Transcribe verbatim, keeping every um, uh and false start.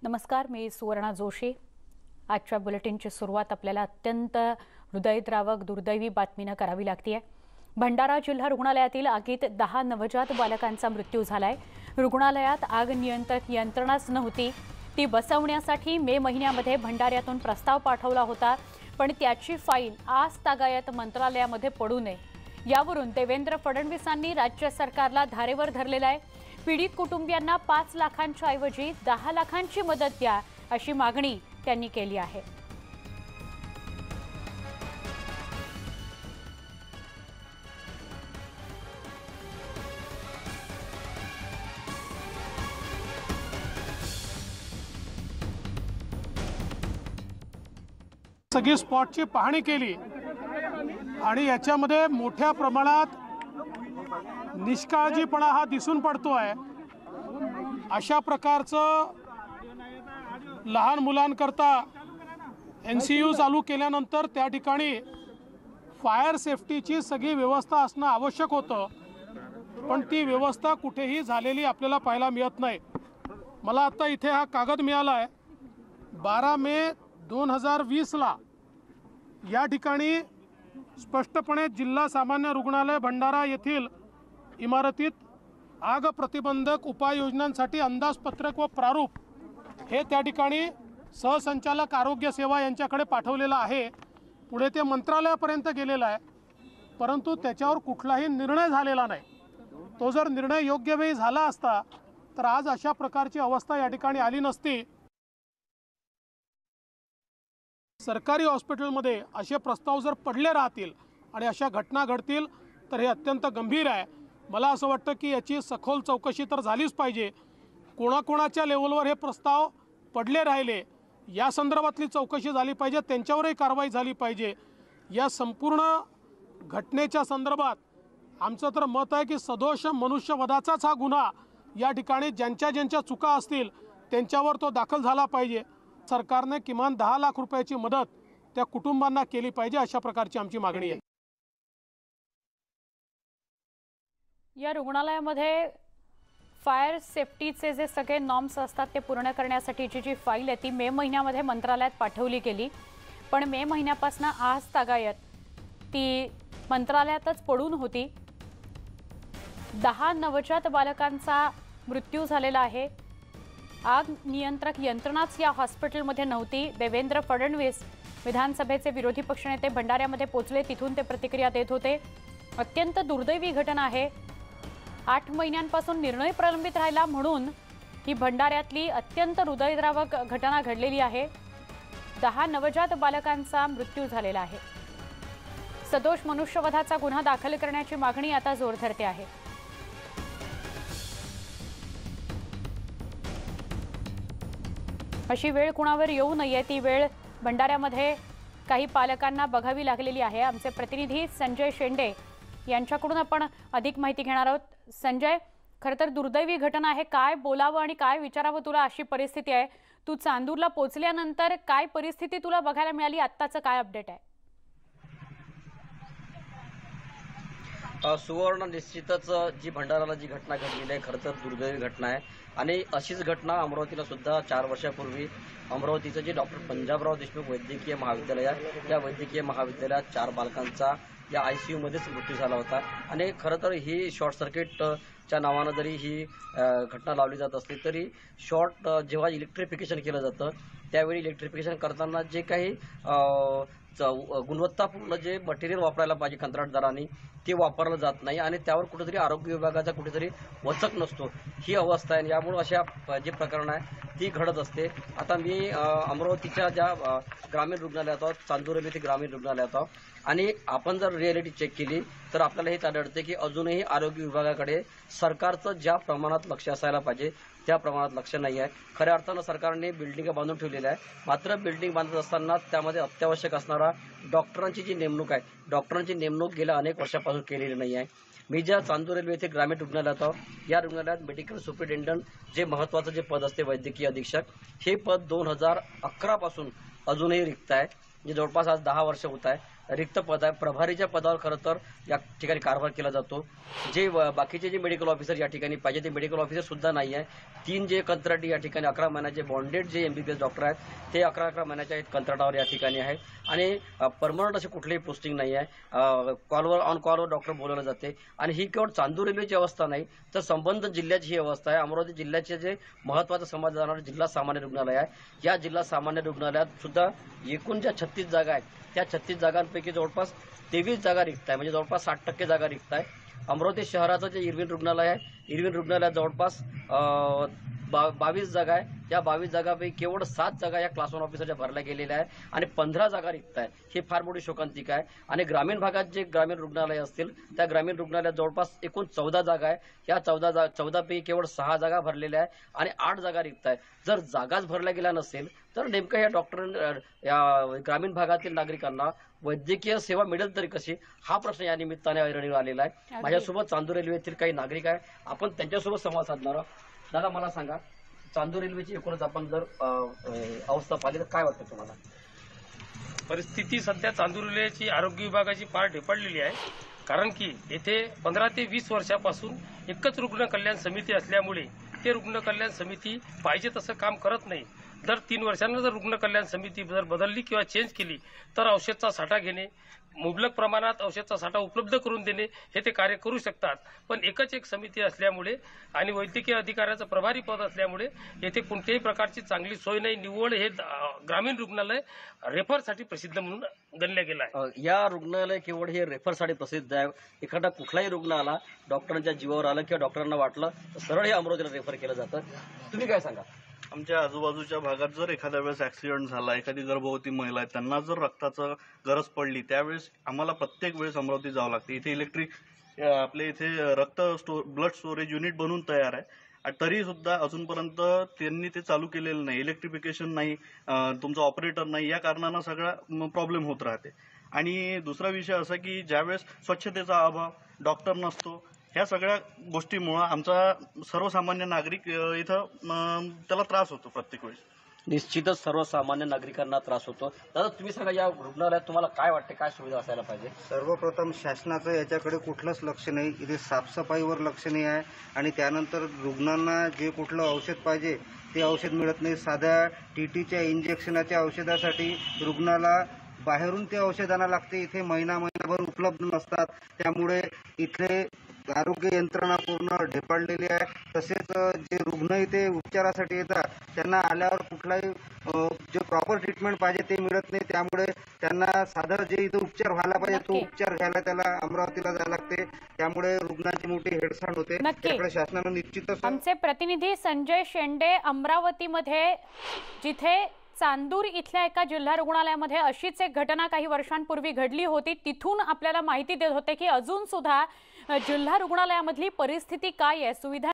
नमस्कार, मी सुवर्णा जोशी। आजच्या बुलेटिनची सुरुवात आपल्याला अत्यंत हृदयद्रावक दुर्दैवी बातमीने करावी लागते। भंडारा जिल्हा रुग्णालयातील आगीत दहा नवजात बालकांचा मृत्यू झालाय। रुग्णालयात आग नियंत्रक यंत्रणाच नव्हती। ती बसवण्यासाठी मे महिन्यामध्ये भंडाऱ्यातून प्रस्ताव पाठवला होता, पण त्याची फाईल आज तागायत मंत्रालयामध्ये पडू नये यावरून देवेंद्र फडणवीसांनी राज्य सरकारला धारेवर धरलेला आहे। पीडित कुटुंबियांना पाच लाखांच्या ऐवजी दहा लाखांची मदत द्या अशी मागणी त्यांनी केली आहे। सगळी स्पॉटची पाहणी केली आणि याच्यामध्ये मोठ्या प्रमाणात निष्काळजीपणा हा दिसून पडतोय। अशा प्रकारचं लहान मुलांकरता एनसीयू चालू केल्यानंतर त्या ठिकाणी फायर सेफ्टीची सगळी व्यवस्था असणं आवश्यक होतं, पण ती व्यवस्था कुठेही झालेली आपल्याला पाहायला मिळत नाही। मला आता इथे हा कागद मिळाला आहे। बारा मे दोन हजार वीसला या ठिकाणी स्पष्टपणे जिल्हा सामान्य रुग्णालय भंडारा येथील इमारतीत आग प्रतिबंधक उपाययोजनांसाठी अंदाजपत्रक व प्रारूप हे त्या ठिकाणी सहसंचालक आरोग्य सेवा यांच्याकडे पाठवलेलं आहे। पुढे ते मंत्रालयापर्यंत गेलेलं आहे, परंतु त्याच्यावर कुठलाही निर्णय झालेला नाही। तो जर निर्णय योग्य वेळी झाला असता तर आज अशा प्रकारची अवस्था या ठिकाणी आली नसती। सरकारी हॉस्पिटलमध्ये असे प्रस्ताव जर पडले राहतील आणि अशा घटना घडतील तर हे अत्यंत गंभीर आहे। मला असं वाटतं की याची सखोल चौकशी तर झालीच पाहिजे। कोणाकोणाच्या लेवलवर हे प्रस्ताव पडले राहिले या संदर्भातली चौकशी झाली पाहिजे, त्यांच्यावरही कारवाई झाली पाहिजे। या संपूर्ण घटनेच्या संदर्भात आमचं तर मत आहे की सदोष मनुष्यवधाचाच हा गुन्हा या ठिकाणी ज्यांच्या ज्यांच्या चुका असतील त्यांच्यावर तो दाखल झाला पाहिजे। सरकारने किमान दहा लाख रुपयाची मदत त्या कुटुंबांना केली पाहिजे, अशा प्रकारची आमची मागणी आहे। या रुग्णालयामध्ये फायर सेफ्टीचे जे सगळे नॉर्म्स असतात ते पूर्ण करण्यासाठीची जी फाईल आहे ती मे महिन्यामध्ये मंत्रालयात पाठवली गेली, पण मे महिन्यापासून आज तागायत ती मंत्रालयातच पडून होती। दहा नवजात बालकांचा मृत्यू झालेला आहे। आग नियंत्रक यंत्रणाच या हॉस्पिटलमध्ये नव्हती। देवेंद्र फडणवीस विधानसभेचे विरोधी पक्षनेते भंडाऱ्यामध्ये पोहोचले, तिथून ते प्रतिक्रिया देत होते। अत्यंत दुर्दैवी घटना आहे। आठ महिन्यांपासून निर्णय प्रलंबित राहिला म्हणून ही भंडाऱ्यातली अत्यंत हृदयद्रावक घटना घडलेली आहे। दहा नवजात बालकांचा मृत्यू झालेला आहे। सदोष मनुष्यवधाचा गुन्हा दाखल करण्याची मागणी आता जोर धरते आहे। अशी वेळ कुणावर येऊ नये ती वेळ भंडाऱ्यामध्ये काही पालकांना बघावी लागलेली आहे। आमचे प्रतिनिधी संजय शेंडे यांच्याकडून आपण अधिक माहिती घेणार आहोत। संजय, खरं तर दुर्दैवी घटना आहे, काय बोलावं आणि काय विचारावं तुला अशी परिस्थिती आहे। तू चांदूरला पोहोचल्यानंतर काय परिस्थिती तुला बघायला मिळाली, आत्ताचं काय अपडेट आहे? सुवर्ण, निश्चितच जी भंडाराला जी घटना घडलेली आहे खरं तर दुर्दैवी घटना आहे आणि अशीच घटना अमरावतीला सुद्धा चार वर्षापूर्वी अमरावतीचं जे डॉक्टर पंजाबराव देशमुख वैद्यकीय महाविद्यालय आहे त्या वैद्यकीय महाविद्यालयात चार बालकांचा या आय सी यूमध्येच मृत्यू झाला होता। आणि खरं तर ही शॉर्ट सर्किटच्या नावानं जरी ही घटना लावली जात असली तरी शॉर्ट जेव्हा इलेक्ट्रिफिकेशन केलं जातं त्यावेळी इलेक्ट्रिफिकेशन करताना जे काही गुणवत्तापूर्ण जे मटेरियल वापरायला पाहिजे कंत्राटदारांनी ते वापरलं जात नाही आणि त्यावर कुठेतरी आरोग्य विभागाचा कुठेतरी वचक नसतो, ही अवस्था आहे। यामुळे अशा जे प्रकरण आहे ती घडत असते। आता मी अमरावतीच्या ज्या ग्रामीण रुग्णालयात आहोत, चांदूर येथे ग्रामीण रुग्णालयात आहोत आणि आपण जर रिॲलिटी चेक केली तर आपल्याला हेच आढळते की अजूनही आरोग्य विभागाकडे सरकारचं ज्या प्रमाणात लक्ष असायला पाहिजे त्या प्रमाणात लक्ष नाही आहे। खऱ्या अर्थानं सरकारने बिल्डिंग बांधून ठेवलेल्या आहे, मात्र बिल्डिंग बांधत असताना त्यामध्ये अत्यावश्यक असणारा डॉक्टरांची जी नेमणूक आहे, डॉक्टरांची नेमणूक गेल्या अनेक वर्षापासून केलेली नाही आहे। मी ज्या चांदूर रेल्वे येथे ग्रामीण रुग्णालयात आहोत या रुग्णालयात मेडिकल सुपरिटेंडंट जे महत्त्वाचं जे पद असते वैद्यकीय अधीक्षक, हे पद दोन हजार अकरा पासून अजूनही रिक्त आहे, जे जवळपास आज दहा वर्ष होत आहे। रिक्त पद आहे, प्रभारीच्या पदावर खरं तर या ठिकाणी कारभार केला जातो. जे बाकीचे जे मेडिकल ऑफिसर या ठिकाणी पाहिजे ते मेडिकल ऑफिसर सुद्धा नाही आहे. तीन जे कंत्राटी या ठिकाणी अकरा महिन्याचे बॉन्डेड जे एमबीबीएस डॉक्टर आहेत ते अकरा अकरा महिन्याच्या कंत्राटावर या ठिकाणी आहेत आणि परमनंट अशी कुठलीही पोस्टिंग नाही आहे. कॉलवर ऑन कॉलवर डॉक्टर बोलवलं जाते आणि ही केवळ चांदूर रेल्वेची अवस्था नाही तर संबंध जिल्ह्याची ही अवस्था आहे. अमरावती जिल्ह्याचे जे महत्त्वाचं समजलं जाणारं जिल्हा सामान्य रुग्णालय आहे, या जिल्हा सामान्य रुग्णालयात सुद्धा एकूण ज्या छत्तीस जागा आहेत त्या छत्तीस जागांपैकी जवळपास तेवीस जागा रिक्त आहे, म्हणजे जवळपास साठ टक्के जागा रिक्त आहे. अमरावती शहराचं जे इरविन रुग्णालय आहे, इरविन रुग्णालयात जवळपास बा बावीस जागा आहे. या बावीस जागापैकी केवळ सात जागा या क्लास वन ऑफिसरच्या भरल्या गेलेल्या आहे आणि पंधरा जागा रिक्त आहे. ही फार मोठी शोकांतिका आहे. आणि ग्रामीण भागात जे ग्रामीण रुग्णालय असतील त्या ग्रामीण रुग्णालयात जवळपास एकूण चौदा जागा आहे. या चौदा जा चौदापैकी केवळ सहा जागा भरलेल्या आहे आणि आठ जागा रिक्त आहे. जर जागाच भरल्या गेल्या नसेल तर नेमकं या डॉक्टर या ग्रामीण भागातील नागरिकांना वैद्यकीय सेवा मिळेल तरी कशी, हा प्रश्न या निमित्ताने ऐरणीवर आलेला आहे. माझ्यासोबत चांदूर रेल्वे येथील काही नागरिक आहे, आपण त्यांच्यासोबत संवाद साधणार आहोत. दादा, मला सांगा, चांदूर रेल्वेची एकूणच आपण जर अवस्था पाहिली तर काय वाटतं तुम्हाला? परिस्थिती सध्या चांदूर रेल्वेची आरोग्य विभागाची फार ढेपाळलेली आहे. कारण की येथे पंधरा ते वीस वर्षापासून एकच रुग्ण कल्याण समिती असल्यामुळे ते रुग्ण कल्याण समिती पाहिजे तसं काम करत नाही. दर तीन वर्षांना जर रुग्ण कल्याण समिती जर बदलली किंवा चेंज केली तर औषधचा साठा घेणे, मुबलक प्रमाणात औषधचा साठा उपलब्ध करून देणे हे ते कार्य करू शकतात. पण एकच एक समिती असल्यामुळे आणि वैद्यकीय अधिकाऱ्याचं प्रभारी पद असल्यामुळे येथे कोणत्याही प्रकारची चांगली सोय नाही. निव्वळ हे ग्रामीण रुग्णालय रेफरसाठी प्रसिद्ध म्हणून गणलं गेलं आहे. या रुग्णालय केवळ हे रेफरसाठी प्रसिद्ध आहे. एखादा कुठलाही रुग्ण आला, डॉक्टरांच्या जीवावर आलं किंवा डॉक्टरांना वाटलं तर सरळ हे अमरावतीला रेफर केलं जातं. तुम्ही काय सांगा? आमच्या आजूबाजूच्या भागात जर एखाद्या वेळेस ऍक्सिडेंट झाला, एखादी गर्भवती महिला आहे त्यांना जर रक्ताचं गरज पडली त्यावेळेस आम्हाला प्रत्येक वेळेस अमरावती जावं लागते. इथे इलेक्ट्रिक आपले इथे रक्त स्टो ब्लड स्टोरेज युनिट बनवून तयार आहे, तरी सुद्धा अजूनपर्यंत त्यांनी ते चालू केलेलं नाही. इलेक्ट्रिफिकेशन नाही, तुमचा ऑपरेटर नाही, या कारणानं सगळा प्रॉब्लेम होत राहते. आणि दुसरा विषय असा की ज्यावेळेस स्वच्छतेचा अभाव, डॉक्टर नसतो, ह्या सगळ्या गोष्टीमुळं आमचा सर्वसामान्य नागरिक इथं त्याला त्रास होतो प्रत्येक वेळेस. निश्चितच सर्वसामान्य नागरिकांना त्रास होतो. दादा, तुम्ही सांगा, या रुग्णालयात तुम्हाला काय वाटते, काय सुविधा असायला पाहिजे? सर्वप्रथम शासनाचं याच्याकडे कुठलंच लक्ष नाही. इथे साफसफाईवर लक्ष नाही आहे आणि त्यानंतर रुग्णांना जे कुठलं औषध पाहिजे ते औषध मिळत नाही. साध्या टीटीच्या इंजेक्शनाच्या औषधासाठी रुग्णाला बाहेरून ते औषध आणावं लागते. इथे महिना महिनाभर उपलब्ध नसतात. त्यामुळे इथले आरोग्य यंत्रणा पूर्ण ढेपाळलेली आहे. तसेच जे रुग्ण इथे उपचारासाठी येतात त्यांना आल्यावर कुठलाही जे प्रॉपर ट्रीटमेंट पाहिजे ते मिळत नाही. त्यामुळे त्यांना साधा जे इथे उपचार व्हायला पाहिजे तो उपचार घ्यायला त्याला अमरावतीला जायला लागते. त्यामुळे रुग्णांची मोठी हेळसांड होते. त्याकडे शासनानं निश्चितच. आमचे प्रतिनिधी संजय शेंडे अमरावतीमध्ये, जिथे चांदूर इथल्या एका जिल्हा रुग्णालयामध्ये अशीच एक घटना काही वर्षांपूर्वी घडली होती, तिथून आपल्याला माहिती देत होते की अजून सुद्धा जिल्हा रुग्णालयामधली परिस्थिती काय आहे, सुविधा